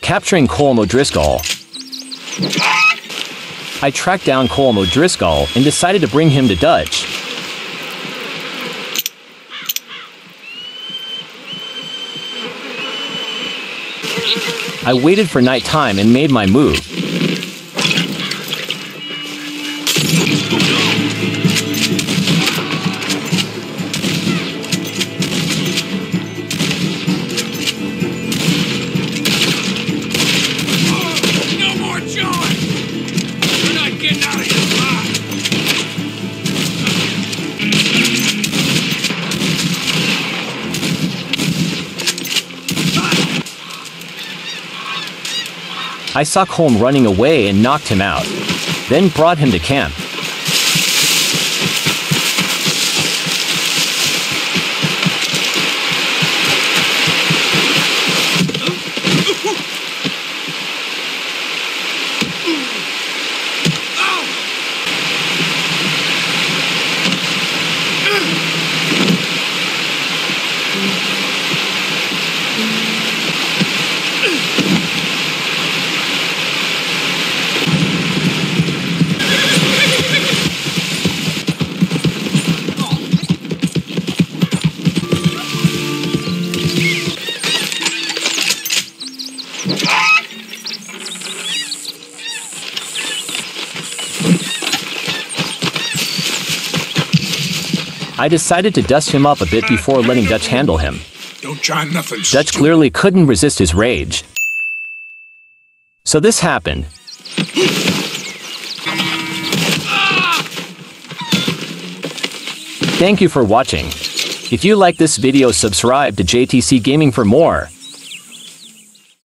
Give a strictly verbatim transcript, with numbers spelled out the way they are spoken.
Capturing Colm O'Driscoll. I tracked down Colm O'Driscoll and decided to bring him to Dutch. I waited for night time and made my move. I saw Colm running away and knocked him out, then brought him to camp. I decided to dust him up a bit before letting Dutch handle him. Don't try nothing. Dutch clearly couldn't resist his rage. So this happened. Thank you for watching. If you like this video, subscribe to J T C Gaming for more.